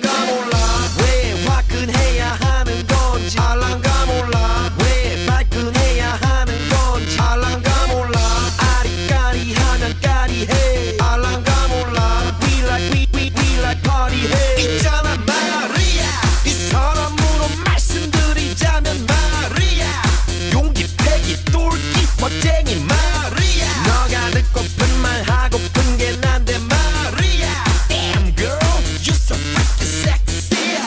알란가 몰라 왜 화끈해야 하는 건지 알란가 몰라 왜 발끈해야 하는 건지 알란가 몰라 아리까리하면 까리해 알란가 몰라 We like party 해 있잖아 마리아 이 사람으로 말씀드리자면 마리아 용기 패기 똘끼 멋쟁이 마리아 너가 듣고픈 말 하고픈 게 난데 마리아 Damn girl you're so freaking sexy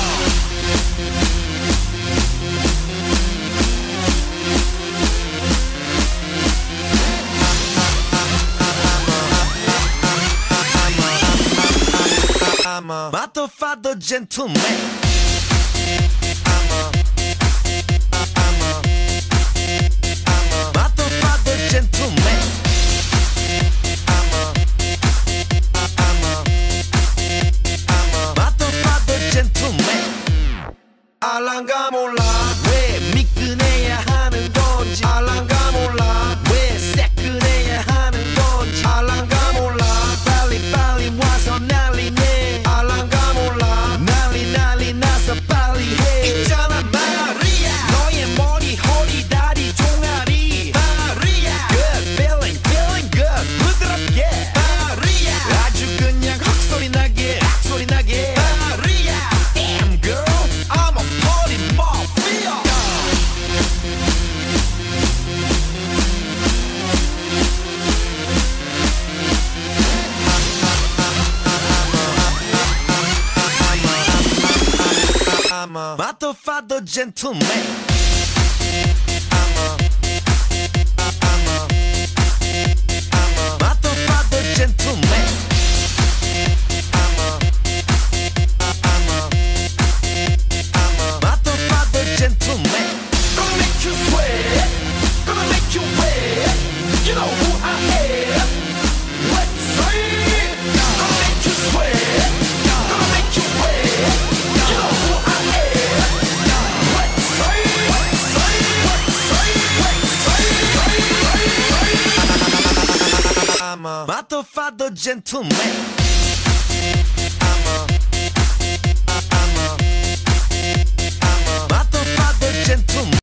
I'm a motherfucker gentleman 알란가 몰라 왜 미끈해야 하는 건지 알란가 몰라 왜 새끈해야 하는 건지 알란가 몰라 빨리 와서 난리네 알란가 몰라 난리 나서 빨리 해 있잖아 마리아 너의 머리 허리 다리 종아리 마리아 Good feeling good 부드럽게 마리아 아주 그냥 헉소리 나게 마리아 Damn girl I'm a party mafia I'm a motherfucker gentleman I'm a motherfucker gentleman I'm a motherfucker gentleman Gonna make you sweat Gonna make you wet You know who I am Let's say it Gonna make you sweat Gonna make you wet You know who I am Let's say it I'm a motherfucker gentleman I'm a motherfucker gentleman